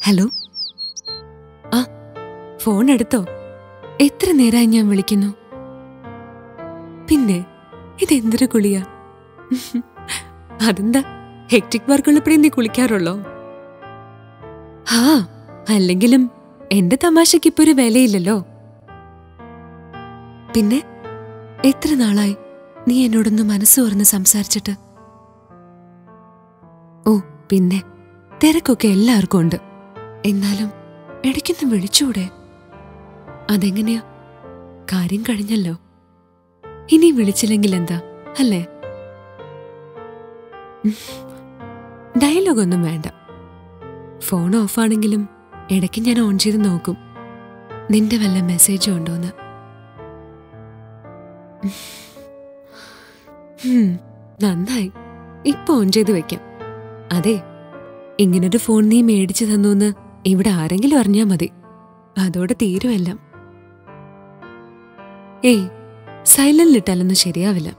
Hello, ആ phone എടുത്തോ? എത്ര നേരമായി ഞാൻ വിളിക്കുന്നു. പിന്നെ ഇതെന്തൊരു കുളിയാ? അതെന്താ, ഹെക്ടിക് വർക്കുള്ളപ്പോഴേ നീ കുളിക്കാറുള്ളോ? ആ, അല്ലെങ്കിലും എന്റെ തമാശക്ക് ഇപ്പൊ ഒരു വിലയില്ലല്ലോ. പിന്നെ എത്ര നാളായി നീ എന്നോടൊന്ന് മനസ്സ് തുറന്ന് സംസാരിച്ചിട്ട്? ഓ പിന്നെ തിരക്കൊക്കെ എല്ലാവർക്കും ഉണ്ട്. എന്നാലും ഇടയ്ക്കൊന്ന് വിളിച്ചൂടെ? അതെങ്ങനെയാ? കാര്യം കഴിഞ്ഞല്ലോ. ഇനി വിളിച്ചില്ലെങ്കിൽ എന്താ, അല്ലേ? ഡയലോഗൊന്നും വേണ്ട. ഫോൺ ഓഫാണെങ്കിലും ഇടയ്ക്ക് ഞാൻ ഓൺ ചെയ്ത് നോക്കും നിന്റെ വല്ല മെസ്സേജും ഉണ്ടോന്ന്. നന്നായി, ഇപ്പൊ ഓൺ ചെയ്ത് വെക്കാം. അതെ, ഇങ്ങനൊരു ഫോൺ നീ മേടിച്ചു തന്നൂന്ന് ഇവിടെ ആരെങ്കിലും അറിഞ്ഞാ മതി. അതോടെ തീരുമെല്ലാം. ഏയ്, സൈലന്റിലിട്ടാലൊന്നും ശരിയാവില്ല.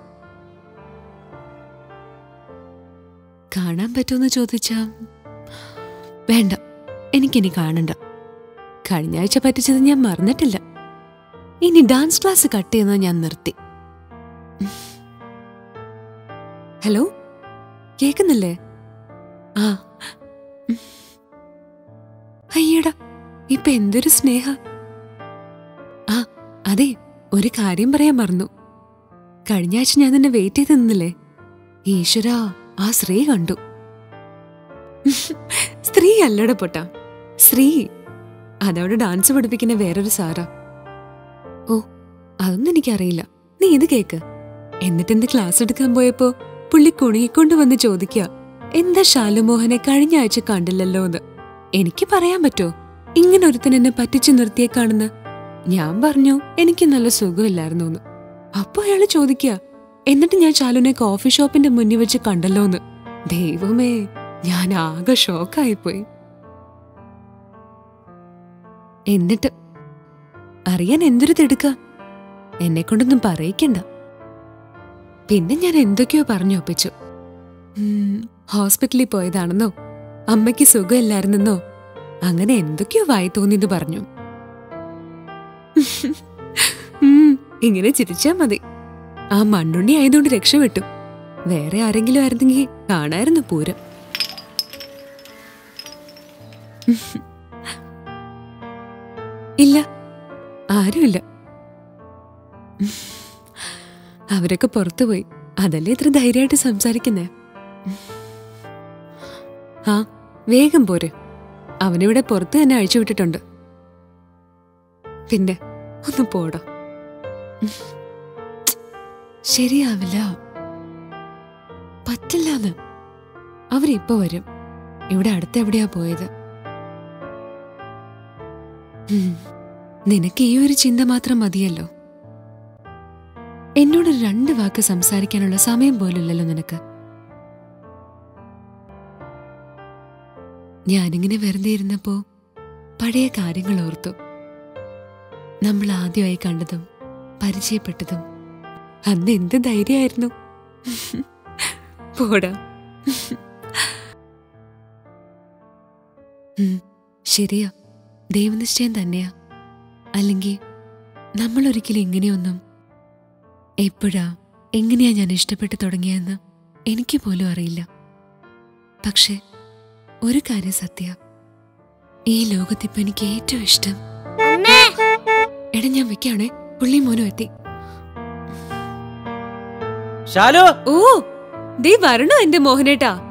കാണാൻ പറ്റുമെന്ന് ചോദിച്ചാ വേണ്ട, എനിക്കിനി കാണണ്ട. കഴിഞ്ഞ ആഴ്ച പറ്റിച്ചത് ഞാൻ മറന്നിട്ടില്ല. ഇനി ഡാൻസ് ക്ലാസ് കട്ട് ചെയ്യുന്നത് ഞാൻ നിർത്തി. ഹലോ, കേക്കുന്നില്ലേ? ആ, അയ്യടാ, ഇപ്പൊ എന്തൊരു സ്നേഹ. ആ അതെ, ഒരു കാര്യം പറയാൻ മറന്നു. കഴിഞ്ഞ ആഴ്ച ഞാൻ നിന്നെ വെയിറ്റ് ചെയ്ത് നിന്നില്ലേ? ഈശ്വരാ, ആ ശ്രീ കണ്ടു. സ്ത്രീ അല്ലട പൊട്ടാ, ശ്രീ. അതവിടെ ഡാൻസ് പഠിപ്പിക്കുന്ന വേറൊരു സാറാ. ഓ, അതൊന്നും എനിക്കറിയില്ല. നീ ഇത് കേക്ക്. എന്നിട്ടെന്ത് ക്ലാസ് എടുക്കാൻ പോയപ്പോ പുള്ളി കുണിക്കൊണ്ട് വന്ന് ചോദിക്കുക, എന്താ ശാലുമോഹനെ കഴിഞ്ഞ ആഴ്ച കണ്ടില്ലല്ലോ എന്ന്. എനിക്ക് പറയാൻ പറ്റോ ഇങ്ങനെ ഒരുത്തൻ എന്നെ പറ്റിച്ചു നിർത്തിയേക്കാണെന്ന്? ഞാൻ പറഞ്ഞു എനിക്ക് നല്ല സുഖമില്ലായിരുന്നു എന്ന്. അപ്പൊ അയാള് ചോദിക്കുക, എന്നിട്ട് ഞാൻ ശാലുനെ കോഫി ഷോപ്പിന്റെ മുന്നിൽ വെച്ച് കണ്ടല്ലോന്ന്. ദൈവമേ, ഞാൻ ആകെ ഷോക്കായിപ്പോയി. എന്നിട്ട് അറിയാൻ എന്തൊരു തിടുക്ക. എന്നെ കൊണ്ടൊന്നും പറയിക്കണ്ട. പിന്നെ ഞാൻ എന്തൊക്കെയോ പറഞ്ഞു ഒപ്പിച്ചു. ഹോസ്പിറ്റലിൽ പോയതാണെന്നോ അമ്മയ്ക്ക് സുഖമില്ലായിരുന്നെന്നോ അങ്ങനെ എന്തൊക്കെയോ വായി തോന്നിയത് പറഞ്ഞു. ഇങ്ങനെ ചിരിച്ചാ മതി. ആ മണ്ണുണ്ണി ആയതുകൊണ്ട് രക്ഷപ്പെട്ടു. വേറെ ആരെങ്കിലും ആയിരുന്നെങ്കിൽ കാണായിരുന്നു പൂരം. ഇല്ല, ആരുമില്ല. അവരൊക്കെ പുറത്തുപോയി. അതല്ലേ ഇത്ര ധൈര്യമായിട്ട് സംസാരിക്കുന്നേ. ആ, വേഗം പോരെ. അവനിവിടെ പുറത്ത് തന്നെ അഴിച്ചുവിട്ടിട്ടുണ്ട്. പിന്നെ ഒന്ന് പോടാ. ശരിയാവില്ല, പറ്റില്ലാന്ന്. അവരിപ്പോ വരും. ഇവിടെ അടുത്തെവിടെയാ പോയത്? നിനക്ക് ഈ ഒരു ചിന്ത മാത്രം മതിയല്ലോ. എന്നോട് 2 വാക്ക് സംസാരിക്കാനുള്ള സമയം പോലില്ലല്ലോ നിനക്ക്. ഞാനിങ്ങനെ വെറുതെ ഇരുന്നപ്പോ പഴയ കാര്യങ്ങൾ ഓർത്തു. നമ്മൾ ആദ്യമായി കണ്ടതും പരിചയപ്പെട്ടതും. അന്ന് എന്ത് ധൈര്യമായിരുന്നു. പോടാ. ശരിയാ, ദൈവനിശ്ചയം തന്നെയാ. അല്ലെങ്കിൽ നമ്മൾ ഒരിക്കലും ഇങ്ങനെയൊന്നും. എപ്പോഴാ എങ്ങനെയാ ഞാൻ ഇഷ്ടപ്പെട്ടു തുടങ്ങിയെന്ന് എനിക്ക് പോലും അറിയില്ല. പക്ഷെ ഒരു കാര്യം സത്യ, ഈ ലോകത്തിപ്പോ എനിക്ക് ഏറ്റവും ഇഷ്ടം. എടാ, ഞാൻ വെക്കാണേ, പുള്ളി മോനും എത്തി. ഓ, ദേ വരണോ എന്റെ മോഹനേട്ടാ.